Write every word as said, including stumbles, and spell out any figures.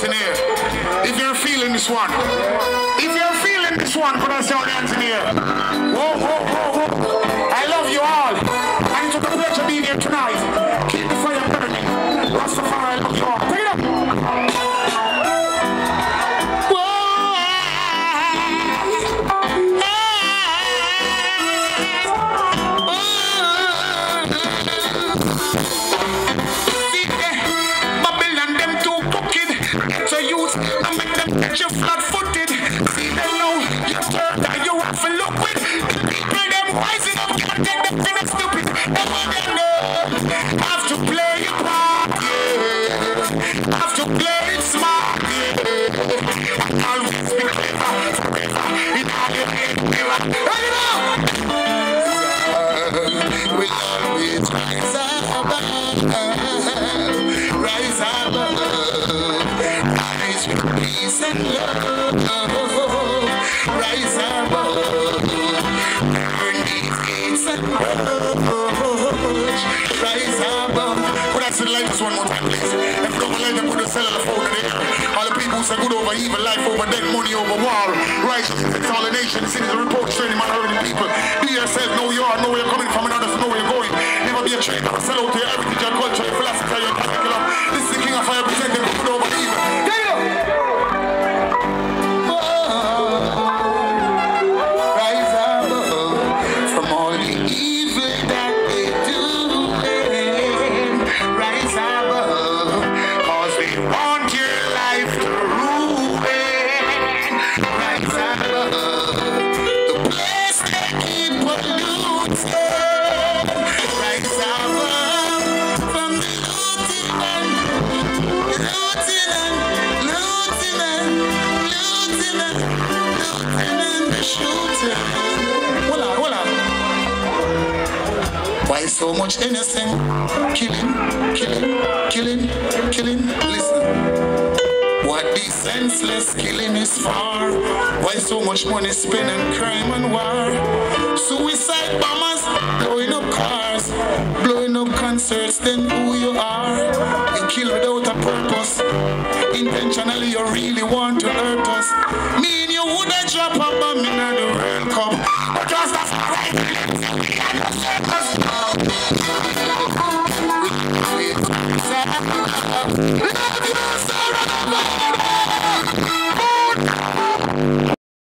hands in here. If you're feeling this one. If you're feeling this one, put us your hands in here. Whoa, whoa, whoa, whoa. I love you all. And it's a pleasure being here tonight. Keep the fire burning. Rastafari, I love you all. Take it up. You're flat-footed. See them now. You turn that you have to look with. The people them rising up can't take the thing stupid. Them on them know. Have to play it smart, yeah. Have to play it smart, yeah. Always be clever forever. In all your head, mirror. Hey, you know. We always rise above. Rise above. Rise with peace and love. Rise above. Burn these gates and rush. Rise above. Could I see the lights one more time, please? If you don't like to put the cellular phone in the air. All the people who say good over evil, life over death, money over war. Righteousness, all the nations, cities, reproach, training, minority people. Be yourself, know you are, know where you're coming from, and others know where you're going. Never be a traitor, sell out to your heritage, your culture, your philosophy, your curriculum. This is the king of fire, presenting good over evil. Get it up! Why so much innocent? Killing, killing, killing, killing. Listen. What this senseless killing is for? Why so much money spent on crime and war? Suicide bombers blowing up cars, blowing up concerts. Then who you are? You kill without a purpose. Intentionally, you really want to hurt us. Me and you woulda drop a bomb in the World Cup, but just that's right. We